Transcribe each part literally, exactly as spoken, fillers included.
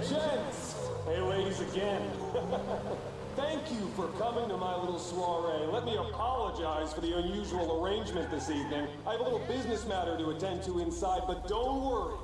gents! Hey, ladies again. Thank you for coming to my little soiree. Let me apologize for the unusual arrangement this evening. I have a little business matter to attend to inside, but don't worry.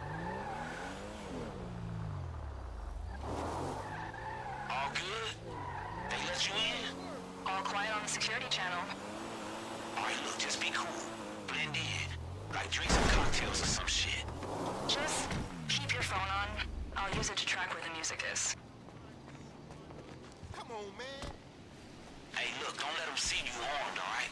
All good? They let you in? All quiet on the security channel. Alright, look, just be cool. Blend in. Like drink some cocktails or some shit. Just keep your phone on. I'll use it to track where the music is. Come on, man. Hey, look, don't let them see you armed, alright?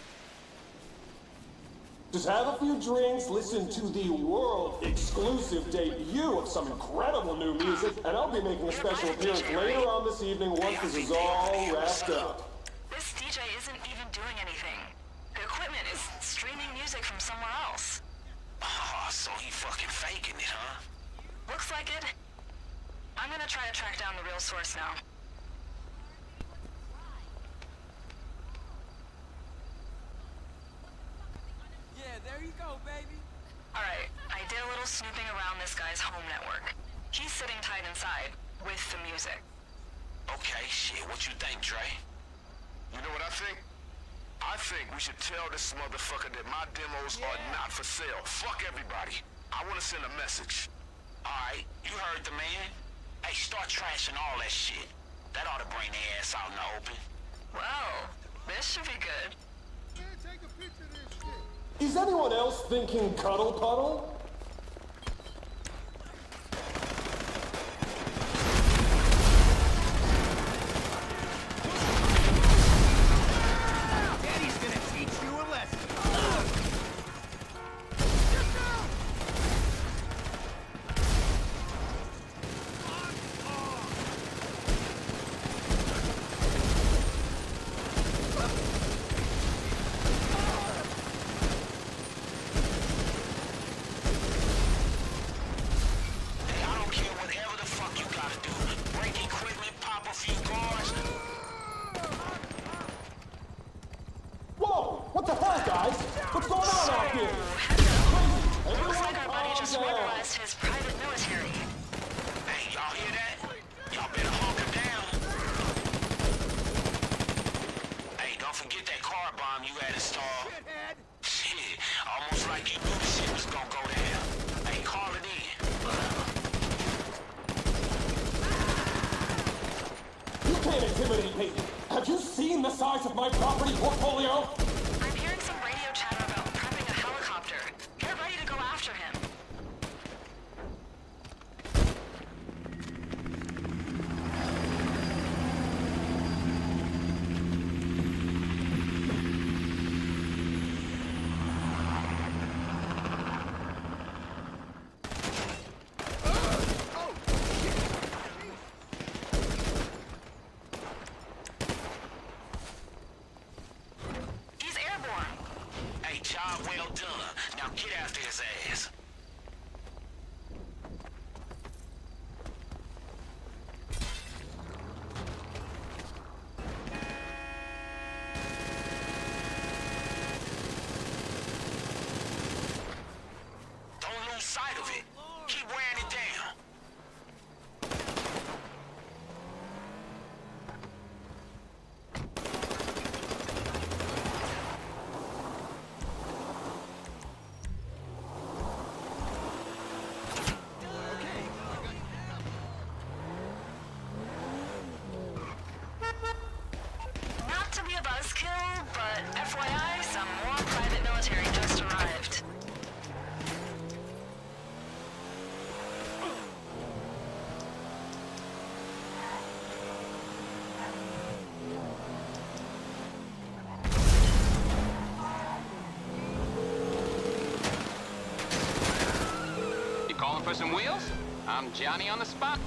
Just have a few drinks, listen to the world-exclusive debut of some incredible new music, and I'll be making a special appearance later on this evening once this is all wrapped up. This D J isn't even doing anything. The equipment is streaming music from somewhere else. Oh, so he fucking faking it, huh? Looks like it. I'm gonna try to track down the real source now. Yeah, there you go, baby. Alright, I did a little snooping around this guy's home network. He's sitting tight inside, with the music. Okay, shit, what you think, Dre? You know what I think? I think we should tell this motherfucker that my demos Yeah. are not for sale. Fuck everybody. I want to send a message. Alright, you heard the man. Hey, start trashing all that shit. That ought to bring their ass out in the open. Well, this should be good. Man, take a picture of this shit. Is anyone else thinking Cuddle Puddle? Daddy's gonna teach you a lesson. Hey, I don't care whatever the fuck you gotta do. Break equipment, pop a few guards. Whoa! What the hell, guys? What's going on out here? Looks like our buddy just mobilized his private military. Hey, y'all hear that? Y'all better hunker down. Hey, don't forget that car bomb you had installed. Shithead. Shit, almost like you knew the shit was gonna go down. Hey, call it in. You can't intimidate me. Have you seen the size of my property portfolio? I'm hearing some radio chatter about prepping a helicopter. Get ready to go after him. He's airborne. Hey, job well done. Now get after his ass. Don't lose sight of it. Keep wearing it down. Not to be a buzzkill, but F Y I, some more private military just arrived. You calling for some wheels? I'm Johnny on the spot.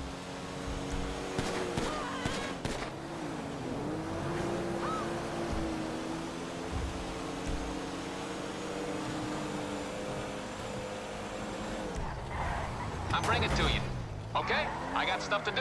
I'll bring it to you. Okay? I got stuff to do.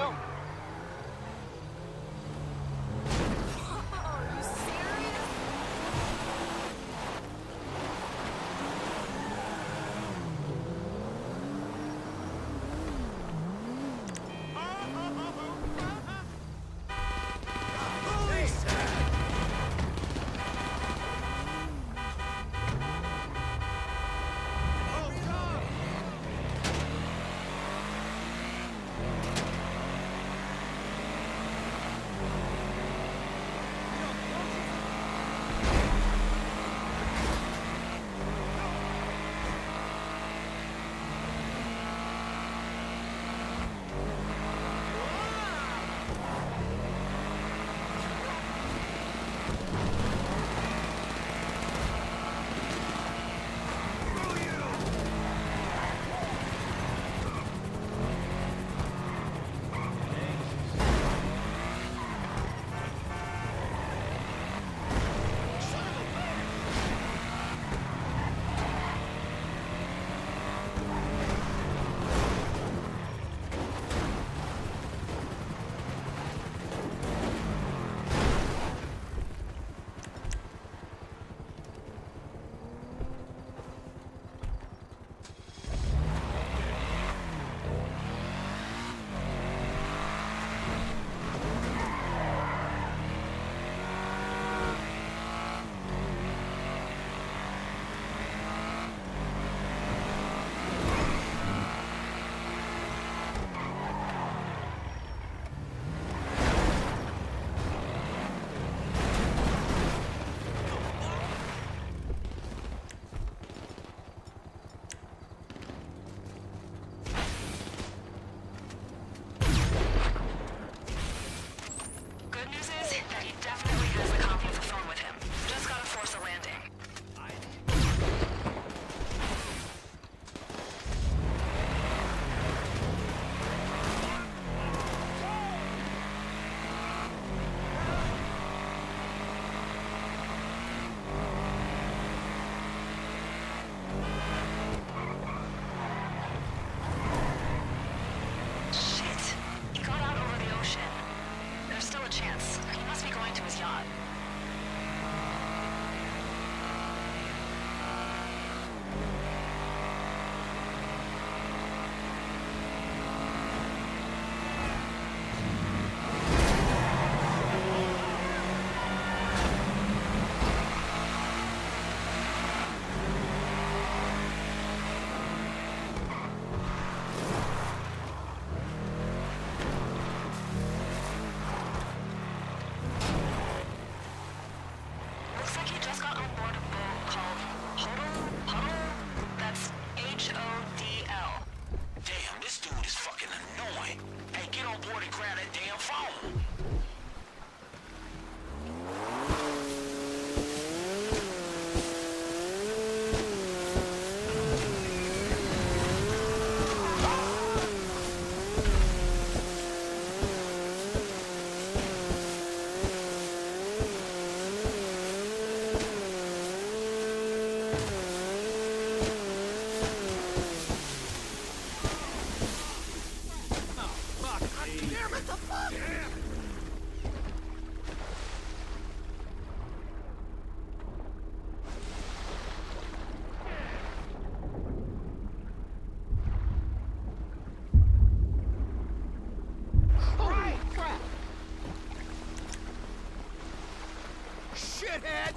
Shithead!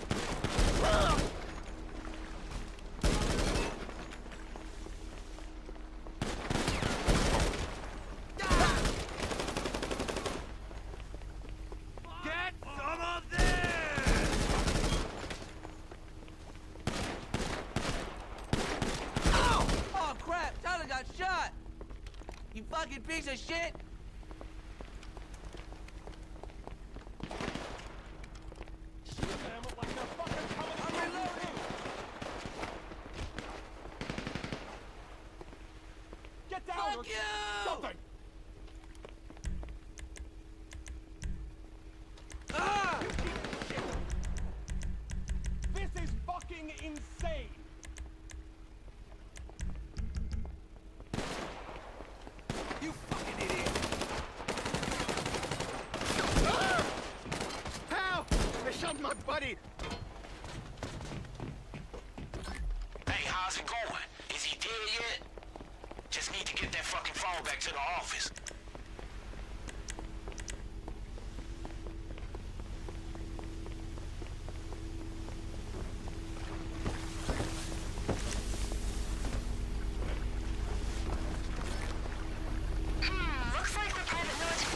Get some of this! Oh! Oh crap! Tyler got shot! You fucking piece of shit! Fuck you! Something! Ah! This is fucking insane! You fucking idiot! Ah! Help! They shot my buddy! Hey, how's it going? Is he dead yet? Just need to get that fucking phone back to the office. Hmm, looks like the private military...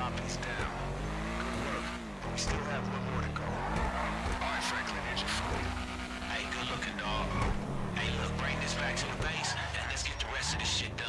Copies down. Good work. We still have one more to go. All right, Franklin, here's your food. Hey, good looking, dog. Hey, look, bring this back to the base, and let's get the rest of this shit